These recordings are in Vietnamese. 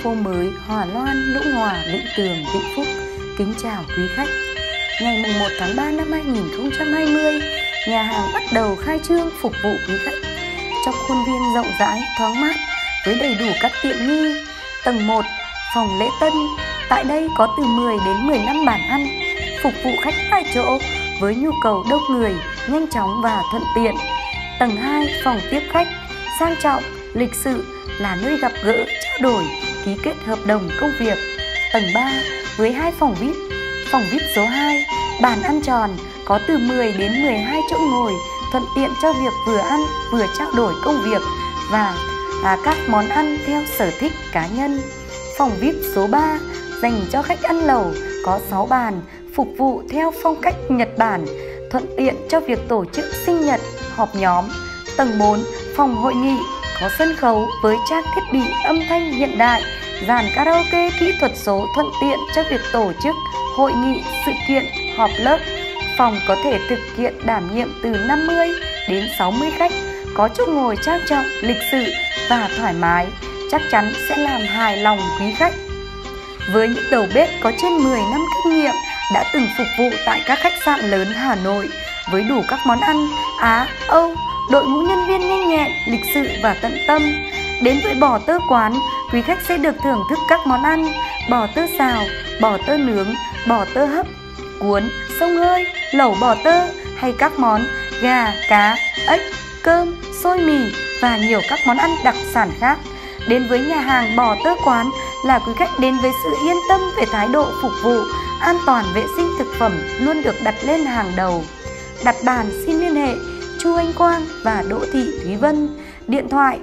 phố mới Hòa Loan, Lũng Hòa, Vĩnh Tường, Vĩnh Phúc kính chào quý khách. Ngày 1 tháng 3 năm 2020, nhà hàng bắt đầu khai trương phục vụ quý khách trong khuôn viên rộng rãi, thoáng mát với đầy đủ các tiện nghi. Tầng 1, phòng lễ tân. Tại đây có từ 10 đến 15 bàn ăn phục vụ khách tại chỗ với nhu cầu đông người, nhanh chóng và thuận tiện. Tầng 2, phòng tiếp khách, sang trọng, lịch sự, là nơi gặp gỡ, trao đổi, ký kết hợp đồng công việc. Tầng 3 với 2 phòng VIP. Phòng VIP số 2, bàn ăn tròn, có từ 10 đến 12 chỗ ngồi, thuận tiện cho việc vừa ăn vừa trao đổi công việc và các món ăn theo sở thích cá nhân. Phòng VIP số 3 dành cho khách ăn lẩu, có 6 bàn, phục vụ theo phong cách Nhật Bản, thuận tiện cho việc tổ chức sinh nhật, họp nhóm. Tầng 4, phòng hội nghị, có sân khấu với trang thiết bị âm thanh hiện đại, dàn karaoke kỹ thuật số thuận tiện cho việc tổ chức hội nghị, sự kiện, họp lớp. Phòng có thể thực hiện đảm nhiệm từ 50 đến 60 khách, có chỗ ngồi trang trọng, lịch sự và thoải mái, chắc chắn sẽ làm hài lòng quý khách. Với những đầu bếp có trên 10 năm kinh nghiệm đã từng phục vụ tại các khách sạn lớn Hà Nội với đủ các món ăn Á, Âu, đội ngũ nhân viên nhanh nhẹn, lịch sự và tận tâm. Đến với Bò Tơ Quán, quý khách sẽ được thưởng thức các món ăn bò tơ xào, bò tơ nướng, bò tơ hấp, cuốn, xông hơi, lẩu bò tơ hay các món gà, cá, ếch, cơm, xôi mì và nhiều các món ăn đặc sản khác. Đến với nhà hàng Bò Tơ Quán là quý khách đến với sự yên tâm về thái độ phục vụ, an toàn vệ sinh thực phẩm luôn được đặt lên hàng đầu. Đặt bàn xin liên hệ Chu Anh Quang và Đỗ Thị Thúy Vân, điện thoại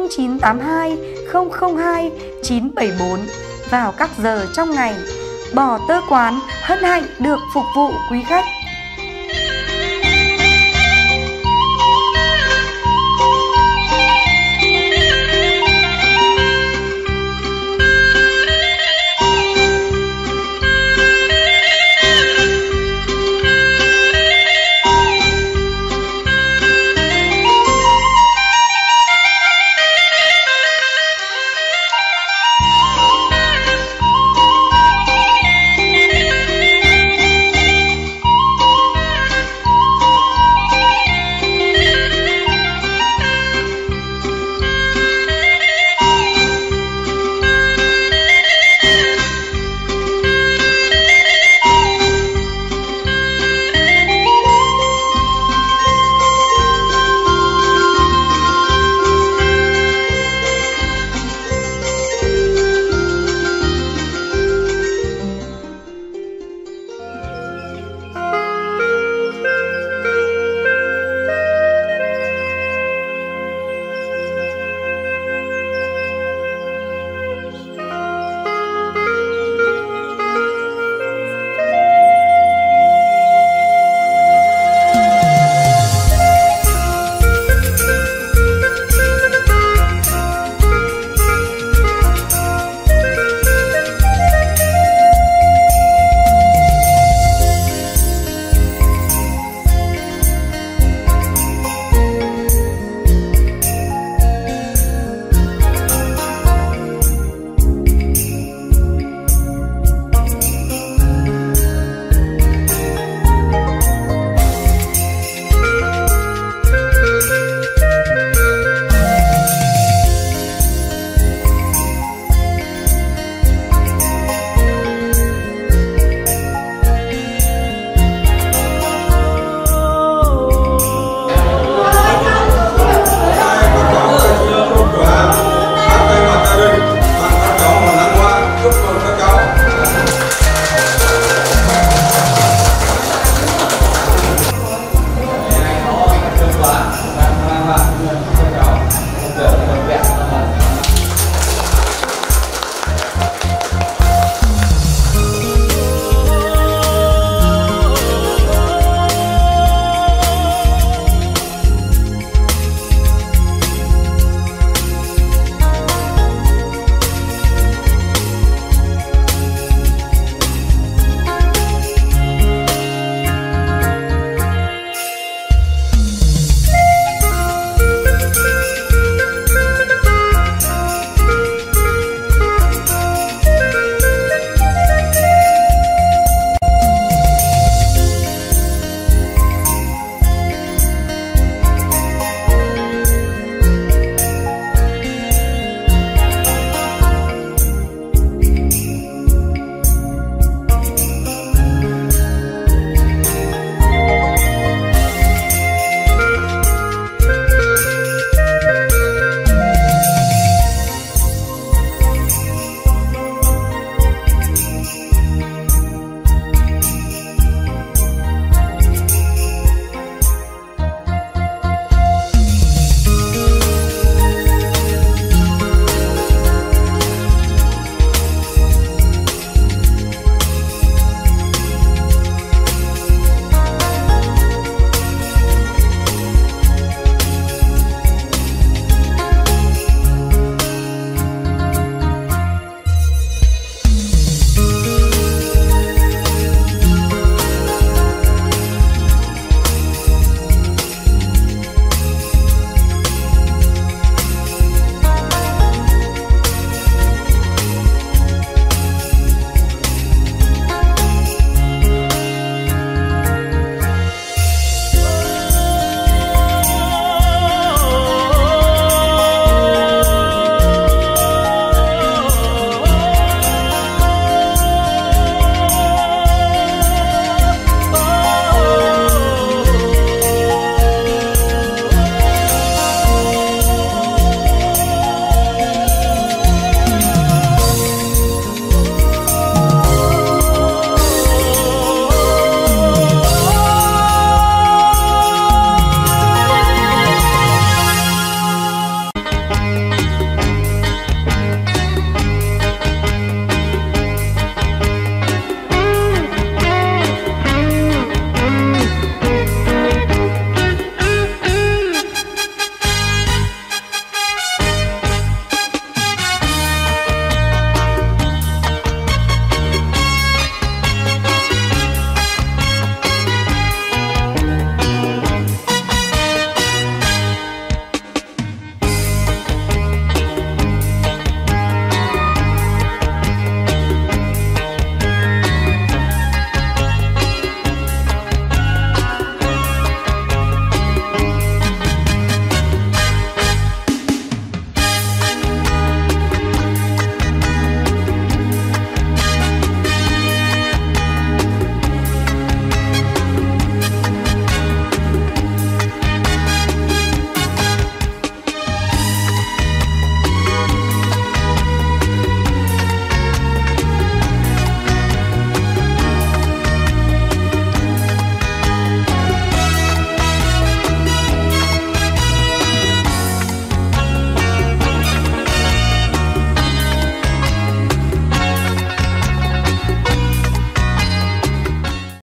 0982 002 974 vào các giờ trong ngày. Bò Tơ Quán hân hạnh được phục vụ quý khách.